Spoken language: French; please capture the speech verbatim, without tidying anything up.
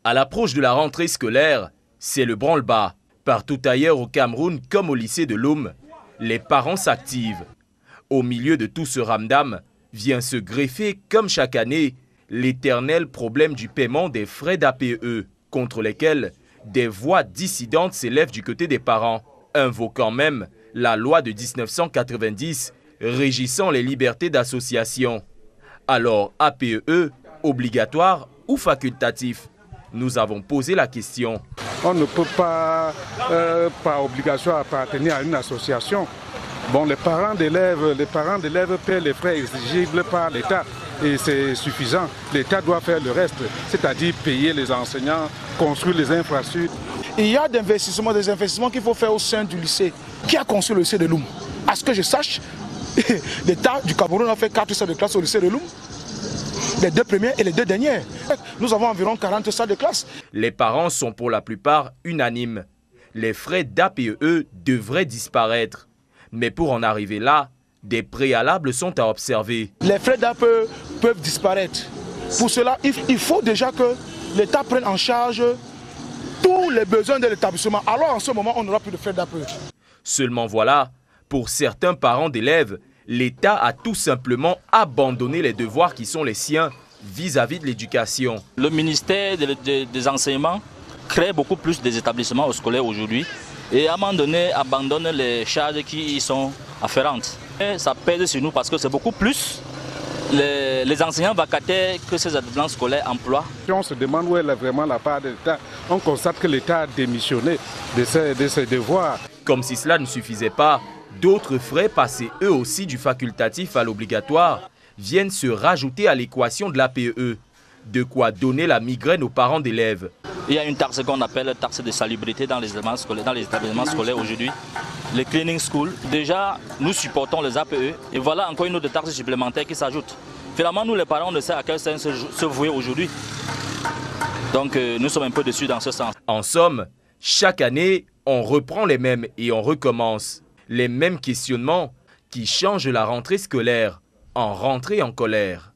À l'approche de la rentrée scolaire, c'est le branle-bas. Partout ailleurs au Cameroun comme au lycée de Loum, les parents s'activent. Au milieu de tout ce ramdam vient se greffer, comme chaque année, l'éternel problème du paiement des frais d'A P E, contre lesquels des voix dissidentes s'élèvent du côté des parents, invoquant même la loi de mille neuf cent quatre-vingt-dix régissant les libertés d'association. Alors, A P E, obligatoire ou facultatif? Nous avons posé la question. On ne peut pas, euh, par obligation, appartenir à une association. Bon, les parents d'élèves, les parents d'élèves paient les frais exigibles par l'État et c'est suffisant. L'État doit faire le reste, c'est-à-dire payer les enseignants, construire les infrastructures. Il y a des investissements, des investissements qu'il faut faire au sein du lycée. Qui a construit le lycée de Loum? À ce que je sache, l'État du Cameroun a fait quatre salles de classe au lycée de Loum. Les deux premières et les deux dernières. Nous avons environ quarante salles de classe. Les parents sont pour la plupart unanimes. Les frais d'A P E devraient disparaître. Mais pour en arriver là, des préalables sont à observer. Les frais d'A P E peuvent disparaître. Pour cela, il faut déjà que l'État prenne en charge tous les besoins de l'établissement. Alors en ce moment, on n'aura plus de frais d'A P E. Seulement voilà, pour certains parents d'élèves, l'État a tout simplement abandonné les devoirs qui sont les siens vis-à-vis de l'éducation. Le ministère de, de, des enseignements crée beaucoup plus des établissements scolaires aujourd'hui et à un moment donné abandonne les charges qui y sont afférentes. Et ça pèse sur nous parce que c'est beaucoup plus les, les enseignants vacataires que ces établissements scolaires emploient. On se demande où est vraiment la part de l'État. On constate que l'État a démissionné de ses, de ses devoirs. Comme si cela ne suffisait pas, d'autres frais passés eux aussi du facultatif à l'obligatoire viennent se rajouter à l'équation de l'A P E. De quoi donner la migraine aux parents d'élèves. Il y a une taxe qu'on appelle taxe de salubrité dans les établissements scolaires, dans les établissements scolaires aujourd'hui. Les cleaning schools, déjà nous supportons les A P E et voilà encore une autre taxe supplémentaire qui s'ajoute. Finalement nous les parents ne savent à quel sens se vouer aujourd'hui. Donc euh, nous sommes un peu déçus dans ce sens. En somme, chaque année on reprend les mêmes et on recommence. Les mêmes questionnements qui changent la rentrée scolaire en rentrée en colère.